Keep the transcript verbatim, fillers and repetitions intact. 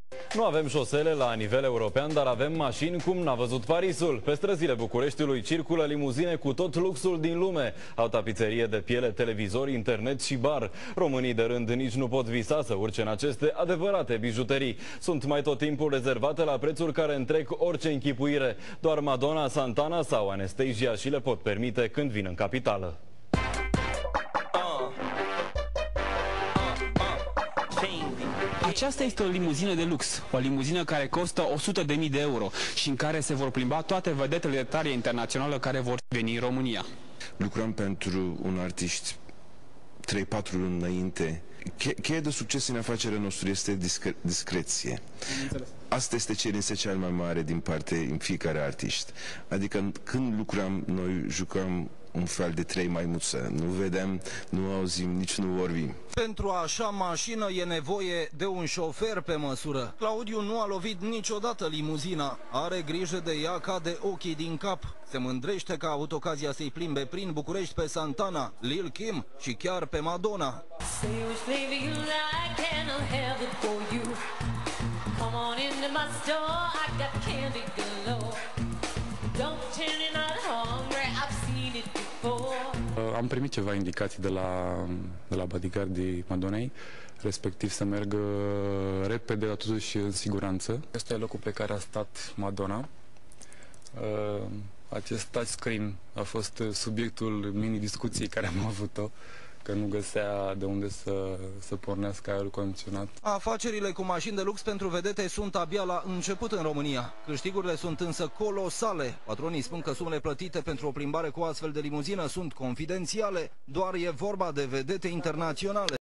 Nu avem șosele la nivel european, dar avem mașini cum n-a văzut Parisul. Pe străzile Bucureștiului circulă limuzine cu tot luxul din lume. Au tapiserie de piele, televizor, internet și bar. Românii de rând nici nu pot visa să urce în aceste adevărate bijuterii. Sunt mai tot timpul rezervate la prețuri care întrec orice închipuire. Doar Madonna, Santana sau Anastasia și le pot permite când vin în capitală. Aceasta este o limuzină de lux, o limuzină care costă o sută de mii de euro și în care se vor plimba toate vedetele de talie internațională care vor veni în România. Lucrăm pentru un artist trei patru luni înainte. Cheia de succes în afacerea noastră este discre discreție. Asta este cerința cea mai mare din parte în fiecare artist. Adică când lucrăm, noi jucăm un fel de trei maimuță. Nu vedem, nu auzim, nici nu vorbim. Pentru așa mașină e nevoie de un șofer pe măsură. Claudiu nu a lovit niciodată limuzina. Are grijă de ea ca de ochii din cap. Se mândrește că a avut ocazia să-i plimbe prin București pe Santana, Lil Kim și chiar pe Madonna. Am primit ceva indicații de la, de la bodyguardii Madonnei, respectiv să merg repede, dar totuși în siguranță. Este locul pe care a stat Madonna. Acest touchscreen a fost subiectul mini-discuției care am avut-o, că nu găsea de unde să, să pornească aerul condiționat. Afacerile cu mașini de lux pentru vedete sunt abia la început în România. Câștigurile sunt însă colosale. Patronii spun că sumele plătite pentru o plimbare cu astfel de limuzină sunt confidențiale, doar e vorba de vedete internaționale.